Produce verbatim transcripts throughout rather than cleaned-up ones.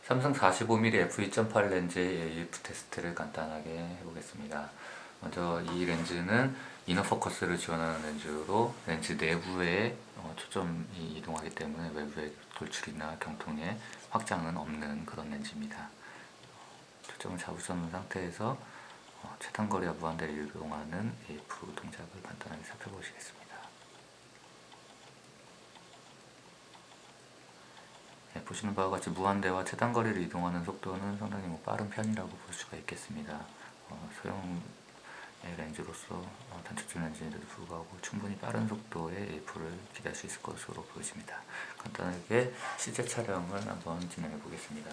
삼성 사십오 밀리미터 에프 이 점 팔 렌즈의 에이에프 테스트를 간단하게 해보겠습니다. 먼저 이 렌즈는 이너 포커스를 지원하는 렌즈로 렌즈 내부에 어, 초점이 이동하기 때문에 외부의 돌출이나 경통에 확장은 없는 그런 렌즈입니다. 초점을 잡으셨는 상태에서 어, 최단거리와 무한대를 이동하는 에이에프 동작을 간단하게 살펴보시겠습니다. 네, 보시는 바와 같이 무한대와 최단거리를 이동하는 속도는 상당히 뭐 빠른 편이라고 볼 수가 있겠습니다. 어, 소형 렌즈로서 어, 단초점 렌즈인데도 불구하고 충분히 빠른 속도의 에이에프를 기대할 수 있을 것으로 보여집니다. 간단하게 실제 촬영을 한번 진행해 보겠습니다.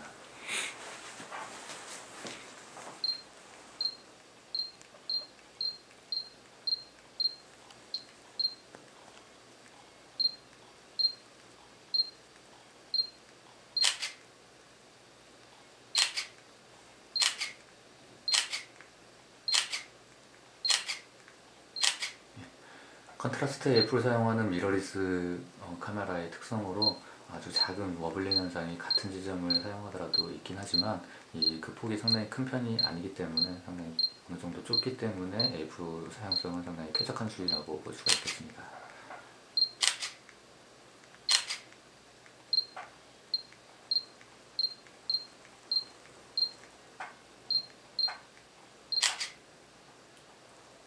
컨트라스트 에이에프를 사용하는 미러리스 어, 카메라의 특성으로 아주 작은 워블링 현상이 같은 지점을 사용하더라도 있긴 하지만 이 그 폭이 상당히 큰 편이 아니기 때문에 상당히 어느 정도 좁기 때문에 에이에프 사용성은 상당히 쾌적한 수준이라고 볼 수가 있겠습니다.